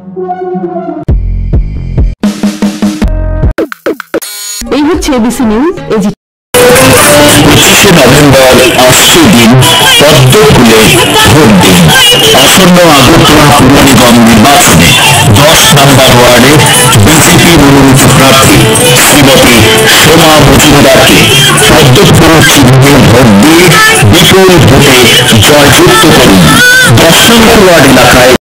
এই হচ্ছে ABC news. 25শে November আসছে দিন, পদ্ম ফুলে ভোট দিন। আসন্ন আগরতলা পুর নিগম নির্বাচনে 10 নম্বর ওয়ার্ডে বিজেপি মনোনীত প্রার্থী শ্রীমতী সোমা মজুমদারকে পদ্ম ফুল চিহ্নে ভোট দিয়ে বিপুল ভোটে জয়যুক্ত করুন। 10 নম্বর ওয়ার্ড এলাকায়